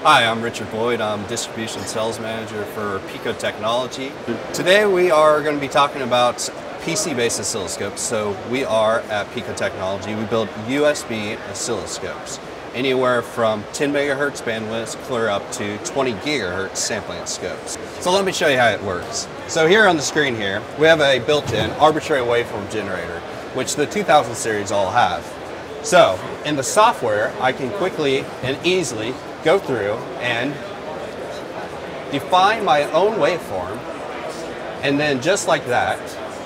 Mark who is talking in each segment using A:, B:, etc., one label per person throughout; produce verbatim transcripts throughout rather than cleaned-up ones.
A: Hi, I'm Richard Boyd. I'm Distribution Sales Manager for Pico Technology. Today we are going to be talking about P C-based oscilloscopes. So we are at Pico Technology. We build U S B oscilloscopes, anywhere from ten megahertz bandwidth clear up to twenty gigahertz sampling scopes. So let me show you how it works. So here on the screen here, we have a built-in arbitrary waveform generator, which the two thousand series all have. So in the software, I can quickly and easily go through and define my own waveform, and then just like that,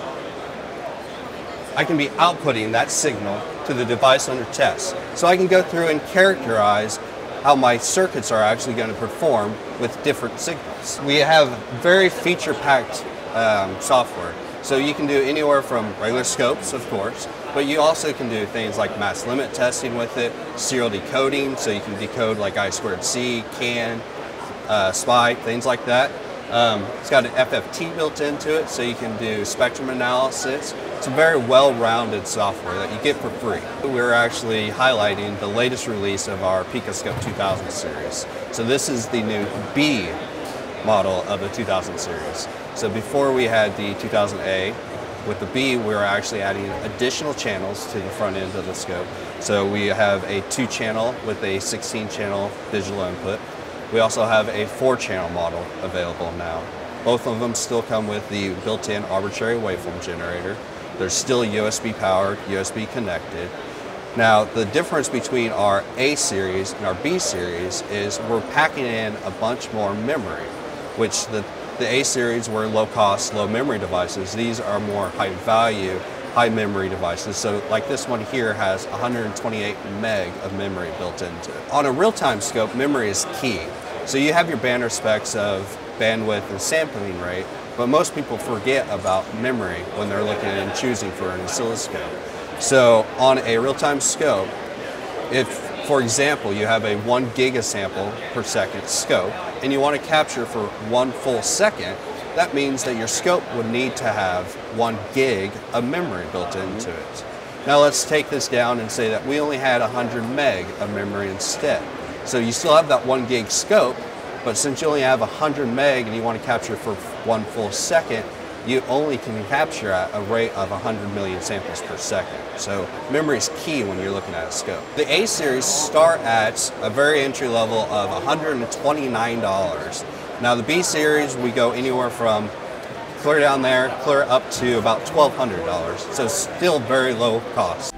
A: I can be outputting that signal to the device under test. So I can go through and characterize how my circuits are actually going to perform with different signals. We have very feature-packed um, software. So you can do anywhere from regular scopes, of course, but you also can do things like mass limit testing with it, serial decoding, so you can decode like I squared C, CAN, uh, SPI, things like that. Um, it's got an F F T built into it, so you can do spectrum analysis. It's a very well-rounded software that you get for free. We're actually highlighting the latest release of our PicoScope two thousand series. So this is the new B model of the two thousand series. So before we had the two thousand A, with the B we were actually adding additional channels to the front end of the scope. So we have a two channel with a sixteen channel digital input. We also have a four channel model available now. Both of them still come with the built-in arbitrary waveform generator. They're still U S B powered, U S B connected. Now the difference between our A series and our B series is we're packing in a bunch more memory, which the The A series were low cost, low memory devices. These are more high value, high memory devices. So like this one here has one hundred twenty-eight meg of memory built into it. On a real-time scope, memory is key. So you have your banner specs of bandwidth and sampling rate, but most people forget about memory when they're looking and choosing for an oscilloscope. So on a real-time scope, if, for example, you have a one gigasample per second scope, and you want to capture for one full second, that means that your scope would need to have one gig of memory built into it. Now let's take this down and say that we only had one hundred meg of memory instead. So you still have that one gig scope, but since you only have one hundred meg and you want to capture for one full second, you only can capture at a rate of one hundred million samples per second. So memory is key when you're looking at a scope. The A series start at a very entry level of one hundred twenty-nine dollars. Now the B series, we go anywhere from clear down there, clear up to about twelve hundred dollars. So still very low cost.